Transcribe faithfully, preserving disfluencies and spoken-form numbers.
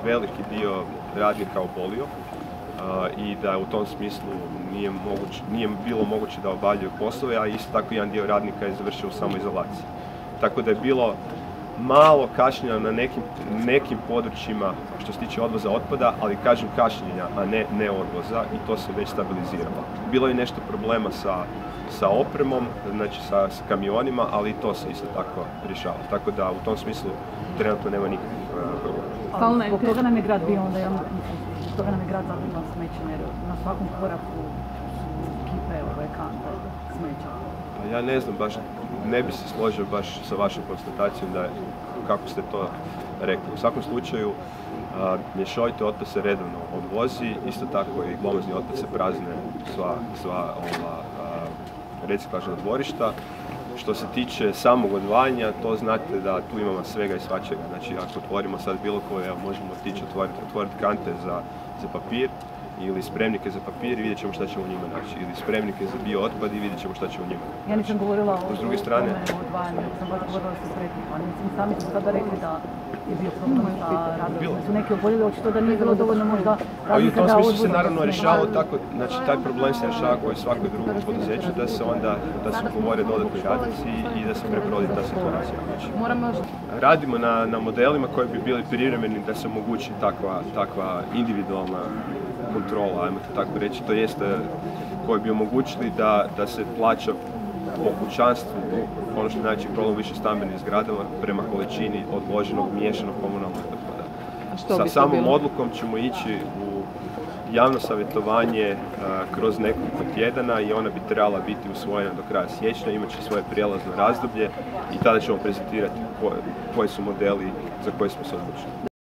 veliki dio radnika obolio i da u tom smislu nije, moguć, nije bilo moguće da obavljaju poslove, a isto tako jedan dio radnika je završio u samoizolaciji. Tako da je bilo malo kašnjenja na nekim, nekim područjima što se tiče odvoza otpada, ali kažem kašnjenja, a ne, ne odvoza, i to se već stabiliziralo. Bilo je nešto problema sa, sa opremom, znači sa, sa kamionima, ali i to se isto tako rješava. Tako da u tom smislu trenutno nema nikakvih problema. Zbog toga nam je grad bio onda, ja zbog toga nam je grad zabrinuo smećem, jer na svakom koraku su kipe ove kante smeća. Ja ne znam, baš ne bi se složio baš sa vašom konstatacijom da je, kako ste to rekli. U svakom slučaju, a, mješoviti otpad se redovno odvozi, isto tako i glomazni otpad se prazne sva, sva ova a, reciklažna dvorišta. Što se tiče samog odvajanja, to znate da tu imamo svega i svačega. Znači, ako otvorimo sad bilo koje, možemo otići otvoriti, otvoriti kante za, za papir, ili spremnike za papir i vidjet ćemo šta ćemo u njima naći, ili spremnike za bio otpad i vidjet ćemo šta ćemo u njima. Ja nisam govorila o tome odvajanju, sam baš govorila o susretniku, ali mislim, sami su sada rekli da je bio problem sa radom, su neki oboljeli, očito da nije bilo dovoljno možda radnika da odvoza. U tom smislu se naravno rješavalo tako, znači taj problem se rješava kao i svakoj drugom poduzeću, da se onda, da se ugovore dodatni radnici i da se prebrodi ta situacija. Znači, radimo na, na modelima koji bi bili privremeni da se omogući takva, takva individualna kontrola, ajmo to tako reći, to jest koji bi omogućili da, da se plaća po kućanstvu, ono što je najveći problem više stambenih zgradama, prema količini odloženog miješanog komunalnog otpada. Sa samom odlukom ćemo ići u javno savjetovanje a, kroz nekoliko tjedana i ona bi trebala biti usvojena do kraja siječnja, imat će svoje prijelazno razdoblje i tada ćemo prezentirati koje, koji su modeli za koje smo se odlučili.